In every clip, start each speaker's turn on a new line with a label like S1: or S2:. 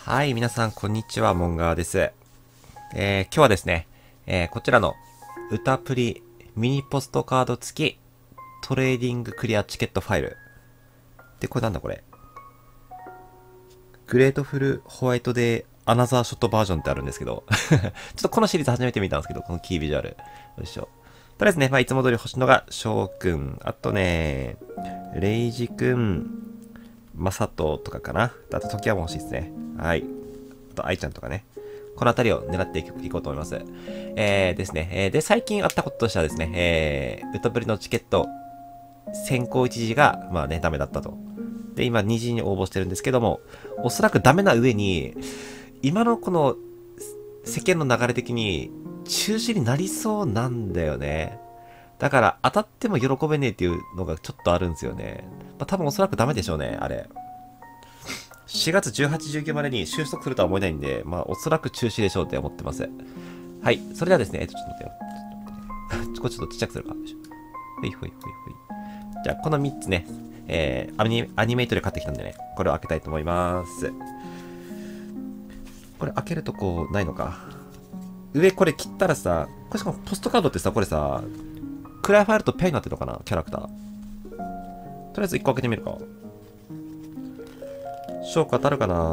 S1: はい、皆さん、こんにちは、モンガーです。今日はですね、こちらの歌プリミニポストカード付きトレーディングクリアチケットファイル。で、これなんだこれ。グレートフルホワイトデーアナザーショットバージョンってあるんですけど、ちょっとこのシリーズ初めて見たんですけど、このキービジュアル。よいしょ。とりあえずね、いつも通り欲しいのが翔くん、あとね、レイジくん、マサトとかかな。あと、時はも欲しいですね。はい。あと、愛ちゃんとかね。この辺りを狙っていこうと思います。ですね。で、最近あったこととしてはですね、歌ぶりのチケット、先行一時が、まあね、ダメだったと。で、今、二次に応募してるんですけども、おそらくダメな上に、今のこの、世間の流れ的に、中止になりそうなんだよね。だから、当たっても喜べねえっていうのがちょっとあるんですよね。まあ、多分おそらくダメでしょうね、あれ。4月18、19までに収束するとは思えないんで、まあ、おそらく中止でしょうって思ってます。はい。それではですね、ちょっと待ってよ。これちょっとちっちゃくするか。ほいほいほいほい。じゃあ、この3つね、アニメイトで買ってきたんでね、これを開けたいと思います。これ開けるとこないのか。上これ切ったらさ、これしかもポストカードってさ、これさ、クライファイルとペアになってるのかなキャラクター。とりあえず1個開けてみるか。勝負当たるかな。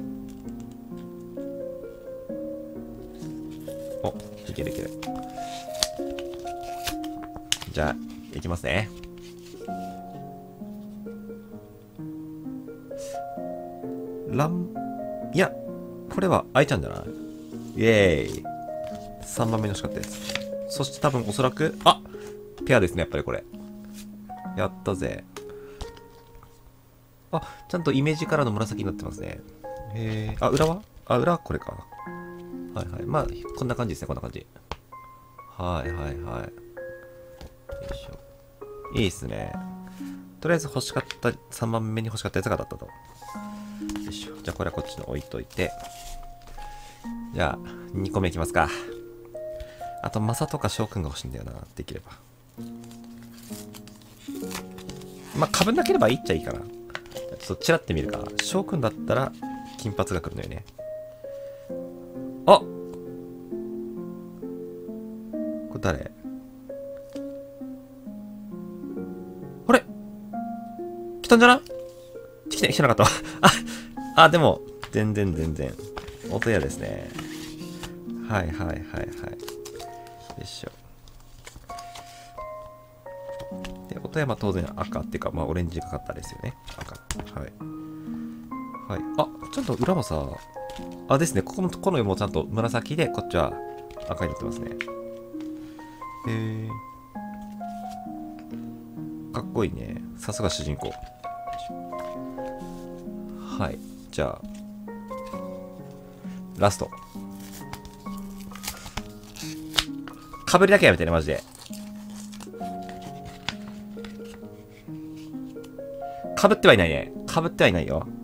S1: お、いけるいける。じゃあ、いきますね。いや、これは愛ちゃんじゃない？イエーイ。3番目の欲しかったやつ。そして多分おそらく、ペアですね、やっぱりこれ。やったぜ。ちゃんとイメージカラーの紫になってますね。裏は裏はこれか。はいはい。まあ、こんな感じですね、こんな感じ。はいはいはい。よいしょ。いいっすね。とりあえず欲しかった、3番目に欲しかったやつが当たったと。よいしょ。じゃあこれはこっちに置いといて。じゃあ、2個目いきますか。あと、マサとか翔くんが欲しいんだよな。できれば。まあ、被んなければいいっちゃいいかな。ちょっとチラってみるか。翔くんだったら、金髪が来るのよね。これ誰？あれ来たんじゃな？来てなかったわ。でも、全然。音屋ですね。はい。よいしょ。で、音山当然赤っていうか、まあ、オレンジがかったですよね。赤。はい。ちゃんと裏もさ、ですね。この絵もちゃんと紫で、こっちは赤になってますね。かっこいいね。さすが主人公。はい。じゃあ、ラスト。かぶりだけやめてね、マジで。かぶってはいないね。かぶってはいないよ。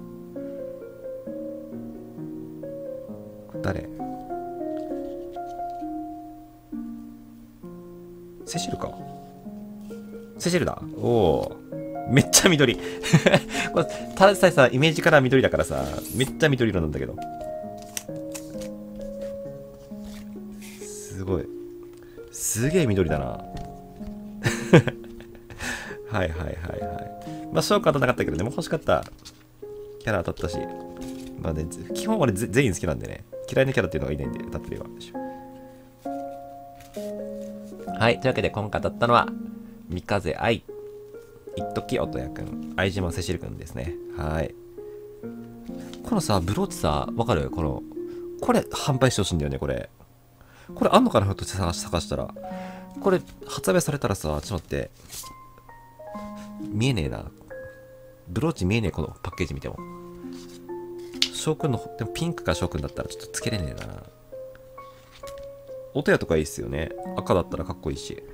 S1: 誰？セシルか。セシルだ。おお。めっちゃ緑。これ、ただでさえさ、イメージカラー緑だからさ、めっちゃ緑色なんだけど。すごい。すげえ緑だな。はい。まあ、ショーク当たんなかったけどね、もう欲しかったキャラ当たったし。まあね、基本俺全員好きなんでね。嫌いなキャラっていうのがいないんで、当たってるわ。はい、というわけで今回当たったのは、三風愛、一時音谷くん、相島セシルくんですね。はい。このさ、ブローチさ、わかる？これ販売してほしいんだよね、これ。これあんのかな、ひょっとして探したら。これ発売されたらさ、ちょっと待って。見えねえな。ブローチ見えねえ、このパッケージ見ても。翔くんの、でもピンクか翔くんだったらちょっとつけれねえな。音屋とかいいっすよね。赤だったらかっこいいし。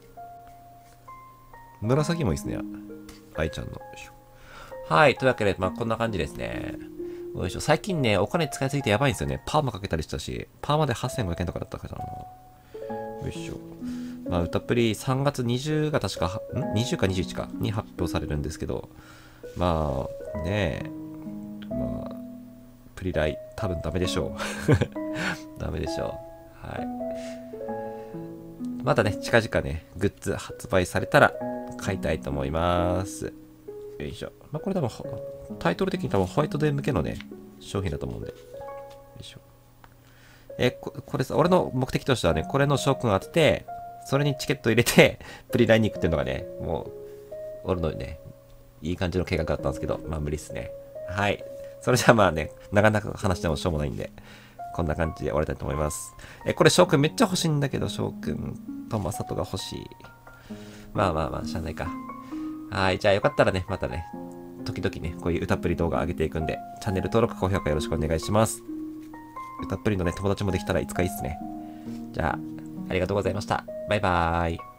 S1: 紫もいいっすね。愛ちゃんの。はい。というわけで、まあこんな感じですね。よいしょ。最近ね、お金使いすぎてやばいんですよね。パーマかけたりしたし、パーマで8500円とかだったからな。よいしょ。まあ、歌プリ3月20が確か、20か21かに発表されるんですけど、まあ、ねえ、まあ、 プリライ、多分ダメでしょう。ダメでしょう。はい。またね、近々ね、グッズ発売されたら買いたいと思います。よいしょ。まあ、これ多分、タイトル的に多分ホワイトデー向けのね、商品だと思うんで。よいしょ。これさ、俺の目的としてはね、これの賞金を当てて、それにチケット入れて、プリライに行くっていうのがね、もう、俺のね、いい感じの計画だったんですけど、まあ無理っすね。はい。それじゃあまあね、なかなか話してもしょうもないんで、こんな感じで終わりたいと思います。これ翔くんめっちゃ欲しいんだけど、翔くんとマサトが欲しい。まあまあまあ、しゃあないか。はい。じゃあよかったらね、またね、時々ね、こういう歌っぷり動画上げていくんで、チャンネル登録、高評価よろしくお願いします。歌っぷりのね、友達もできたらいつかいいっすね。じゃあ、ありがとうございました。バイバーイ。